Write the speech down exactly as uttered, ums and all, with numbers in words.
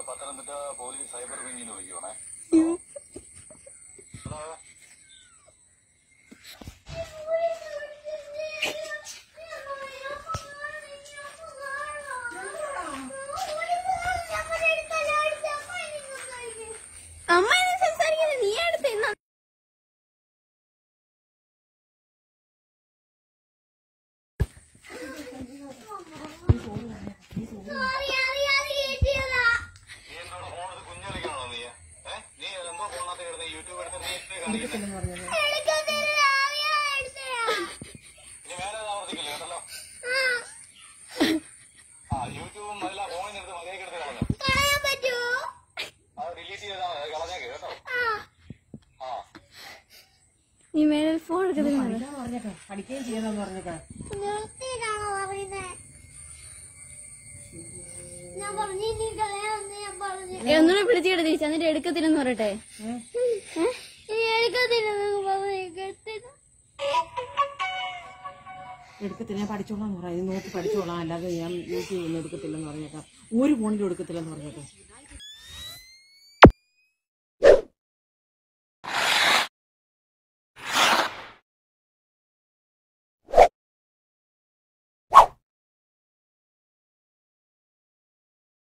Pathanamthitta police cyber വിങ്ങിന് വിളിക്കുവാണേ. അമ്മ സംസാരിക്കുന്നത് നീ അടുത്ത് നീ മേലെ ഫോൺ എടുക്കുന്നത് പഠിക്കുകയും ചെയ്യണമെന്ന് പറഞ്ഞേക്കാ. ഒന്നുകൂടെ വിളിച്ചിട്ട് തിരിച്ചു എന്നിട്ട് എടുക്കത്തില്ലെന്ന് പറയട്ടെ. എടുക്കത്തില്ല, ഞാൻ പഠിച്ചോളാന്ന് പറയാം. നോക്കി പഠിച്ചോളാം, അല്ലാതെ ഞാൻ യൂട്യൂബിൽ ഒന്നും എടുക്കത്തില്ലെന്ന് പറഞ്ഞേക്കാം. ഒരു ഫോണിലും എടുക്കത്തില്ലെന്ന് പറഞ്ഞേക്കാം.